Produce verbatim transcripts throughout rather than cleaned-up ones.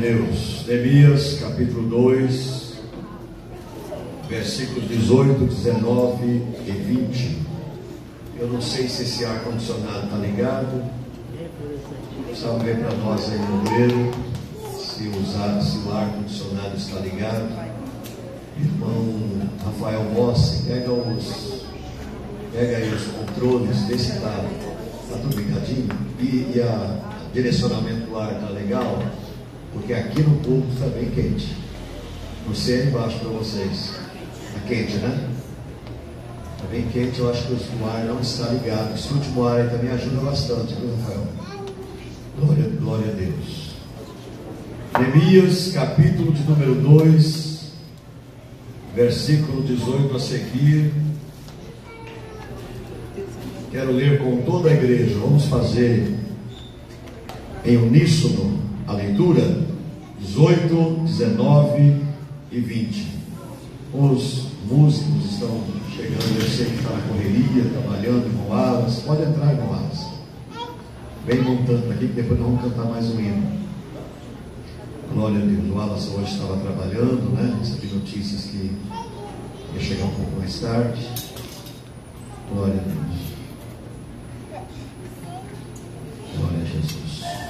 Deus. Neemias capítulo dois, versículos dezoito, dezenove e vinte. Eu não sei se esse ar-condicionado está ligado. Só ver para nós aí no breu se, usar, se o ar-condicionado está ligado. Irmão Rafael Mossi, pega os pega aí os controles desse lado. Está tudo ligadinho? E, e a direcionamento do ar está legal? Porque aqui no púlpito está bem quente. Você é embaixo para vocês. Está quente, né? Está bem quente, eu acho que o ar não está ligado. Esse último ar aí também ajuda bastante, viu, Rafael? Glória, glória a Deus. Neemias, capítulo de número dois, versículo dezoito a seguir. Quero ler com toda a igreja. Vamos fazer em uníssono a leitura. dezoito, dezenove e vinte. Os músicos estão chegando. Eu sei que está na correria, trabalhando com alas. Pode entrar com alas. Vem montando aqui, que depois nós vamos cantar mais um hino. Glória a Deus. O Alas hoje estava trabalhando, né? Recebi notícias que ia chegar um pouco mais tarde. Glória a Deus. Glória a Jesus.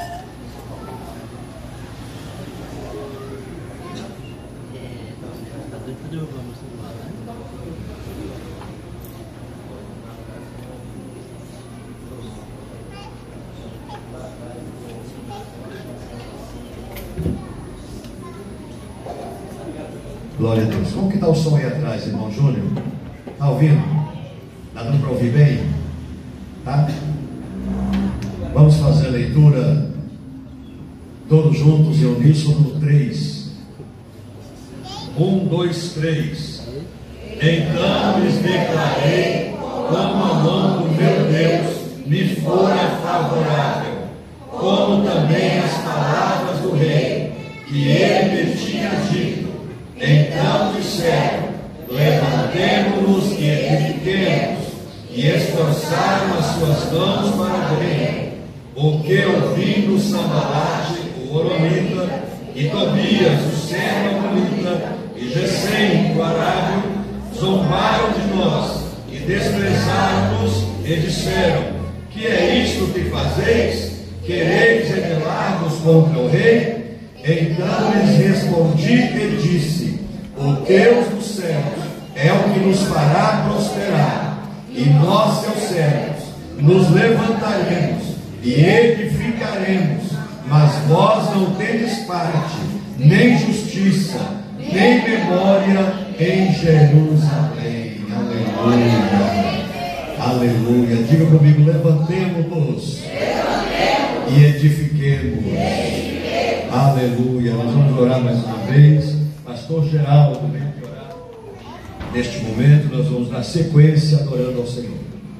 Glória a Deus. Como que está o som aí atrás, irmão Júnior? Está ouvindo? Está dando para ouvir bem? Tá? Vamos fazer a leitura todos juntos em uníssono. Três. Um, dois, três. Então lhes declarei como a mão do meu Deus me fora favorável, como também as palavras do rei que ele me tinha dito. Então disseram: levantemo-nos e edifiquemos, e esforçaram as suas mãos para o bem. O que, ouvindo Sanbalate, o Horonita, e Tobias, o Sermonita, e Gesem, o Arábio, zombaram de nós e desprezaram-nos e disseram: que é isto que fazeis? Quereis rebelar-vos contra o rei? Então lhes respondi e disse: o Deus dos céus é o que nos fará prosperar, e nós, seus servos, nos levantaremos e edificaremos, mas vós não tendes parte, nem justiça, nem memória em Jerusalém. Aleluia, aleluia. Diga comigo: levantemo-nos e edifiquemos. Aleluia. Nós vamos orar mais uma vez. Pastor Geraldo vem orar. Neste momento nós vamos dar sequência adorando ao Senhor.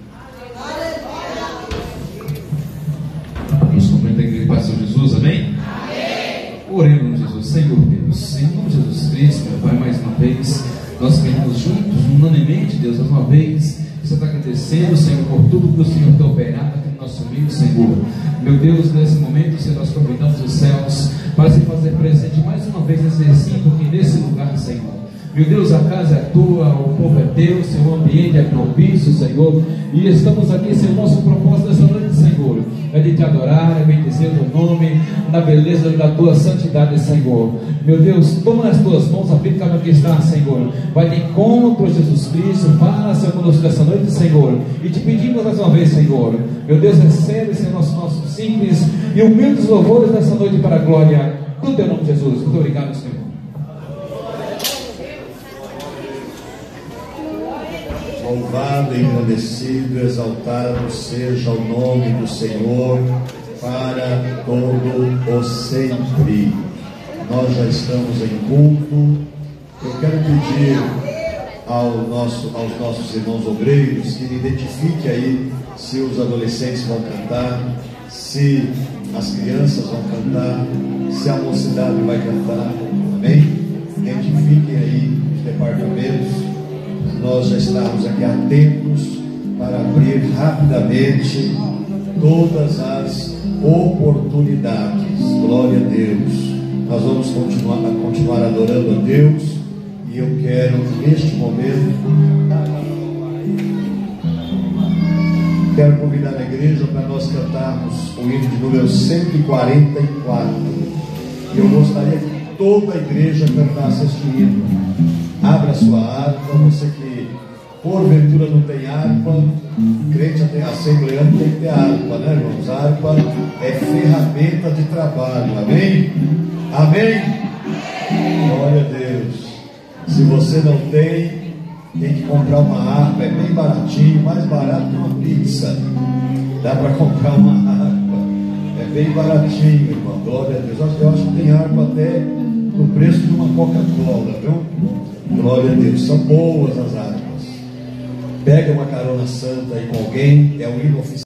Vamos cumprimentar a igreja, Pastor Jesus, amém? Amém. Oremos, Jesus. Senhor Deus, em nome de Jesus Cristo, meu Pai, mais uma vez nós queremos juntos, unanimemente, Deus, mais uma vez você está agradecendo, Senhor, por tudo que o Senhor tem operado aqui no nosso meio, Senhor. Meu Deus, nesse momento, Senhor, nós convidamos os céus para se fazer presente mais uma vez nesse recinto aqui nesse lugar, Senhor. Meu Deus, a casa é tua, o povo é teu, Senhor, o ambiente é propício, Senhor. E estamos aqui, Senhor, nosso propósito dessa noite, Senhor, é de te adorar, é bendizer o teu nome, na beleza da tua santidade, Senhor. Meu Deus, toma nas tuas mãos, aplica no que está, Senhor. Vai de encontro a Jesus Cristo, fala, Senhor, conosco dessa noite, Senhor. E te pedimos mais uma vez, Senhor, meu Deus, recebe, Senhor, nossos nossos simples e humildes louvores dessa noite para a glória do teu nome, Jesus. Muito obrigado, Senhor. Louvado, engrandecido, exaltado seja o nome do Senhor para todo o sempre. Nós já estamos em culto. Eu quero pedir ao nosso, aos nossos irmãos obreiros que identifiquem aí se os adolescentes vão cantar, se as crianças vão cantar, se a mocidade vai cantar. Amém? Identifiquem aí os departamentos. Nós já estamos aqui atentos para abrir rapidamente todas as oportunidades. Glória a Deus. nós vamos continuar, continuar adorando a Deus. E eu quero, neste momento, quero convidar a igreja para nós cantarmos o hino de número cento e quarenta e quatro. E eu gostaria que toda a igreja cantasse este hino. Abra sua harpa, você que porventura não tem harpa, crente assembleando tem que ter harpa, né, irmãos? A harpa é ferramenta de trabalho, amém? Amém? Glória a Deus. Se você não tem, tem que comprar uma harpa, é bem baratinho, mais barato que uma pizza. Dá para comprar uma harpa, é bem baratinho, irmão. Glória a Deus. Eu acho que tem harpa até no preço de uma Coca-Cola, viu? Glória a Deus. São boas as harpas. Pega uma carona santa aí com alguém, é o hino oficial.